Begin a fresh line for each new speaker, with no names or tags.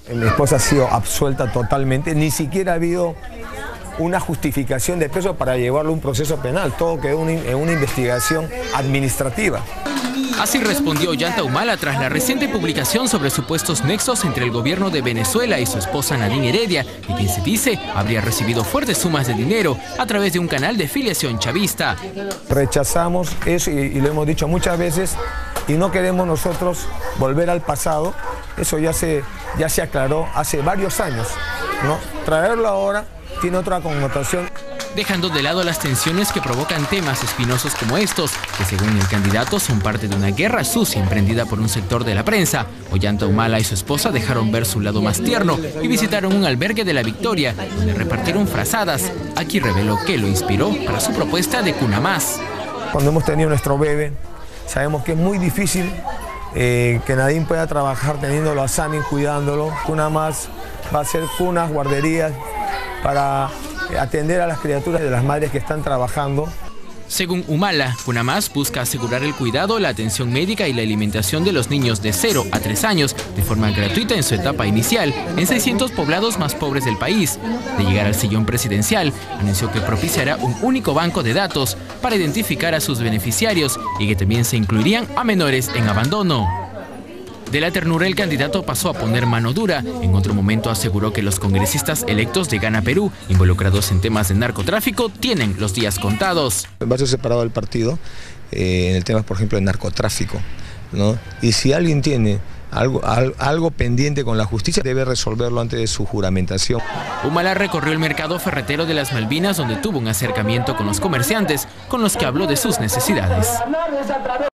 Mi esposa ha sido absuelta totalmente, ni siquiera ha habido una justificación de peso para llevarlo a un proceso penal, todo quedó en una investigación administrativa.
Así respondió Ollanta Humala tras la reciente publicación sobre supuestos nexos entre el gobierno de Venezuela y su esposa Nadine Heredia, de quien se dice habría recibido fuertes sumas de dinero a través de un canal de filiación chavista.
Rechazamos eso y lo hemos dicho muchas veces y no queremos nosotros volver al pasado. Eso ya se aclaró hace varios años, ¿no? Traerlo ahora tiene otra connotación.
Dejando de lado las tensiones que provocan temas espinosos como estos, que según el candidato son parte de una guerra sucia emprendida por un sector de la prensa, Ollanta Humala y su esposa dejaron ver su lado más tierno y visitaron un albergue de La Victoria, donde repartieron frazadas. Aquí reveló que lo inspiró para su propuesta de Cuna Más.
Cuando hemos tenido nuestro bebé, sabemos que es muy difícil que Nadine pueda trabajar teniéndolo a Samin, cuidándolo. Cuna Más va a ser cunas, guarderías, para atender a las criaturas de las madres que están trabajando.
Según Humala, Cuna Más busca asegurar el cuidado, la atención médica y la alimentación de los niños de 0 a 3 años de forma gratuita en su etapa inicial en 600 poblados más pobres del país. De llegar al sillón presidencial, anunció que propiciará un único banco de datos para identificar a sus beneficiarios y que también se incluirían a menores en abandono. De la ternura, el candidato pasó a poner mano dura. En otro momento aseguró que los congresistas electos de Gana Perú, involucrados en temas de narcotráfico, tienen los días contados.
Va a ser separado del partido en el tema, por ejemplo, de narcotráfico, ¿no? Y si alguien tiene algo pendiente con la justicia, debe resolverlo antes de su juramentación.
Humala recorrió el mercado ferretero de las Malvinas, donde tuvo un acercamiento con los comerciantes, con los que habló de sus necesidades.